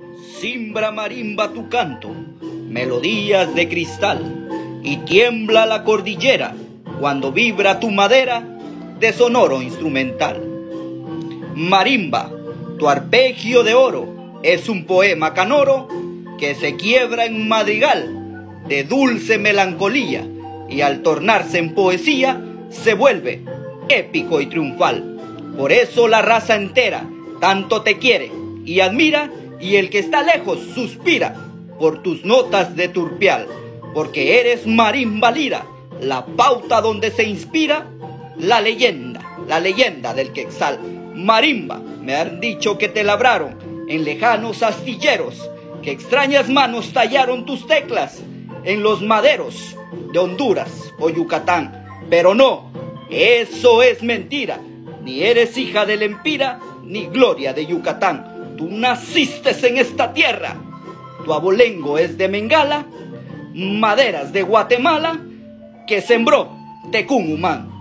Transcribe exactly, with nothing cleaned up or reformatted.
Simbra marimba tu canto, melodías de cristal, y tiembla la cordillera cuando vibra tu madera de sonoro instrumental. Marimba, tu arpegio de oro es un poema canoro que se quiebra en madrigal de dulce melancolía y al tornarse en poesía se vuelve épico y triunfal. Por eso la raza entera tanto te quiere y admira, y el que está lejos suspira por tus notas de turpial, porque eres marimba lira, la pauta donde se inspira la leyenda, la leyenda del Quetzal. Marimba, me han dicho que te labraron en lejanos astilleros, que extrañas manos tallaron tus teclas en los maderos de Honduras o Yucatán. Pero no, eso es mentira, ni eres hija del Empira, ni gloria de Yucatán. Tú naciste en esta tierra, tu abolengo es de Mengala, maderas de Guatemala, que sembró Tecún Umán.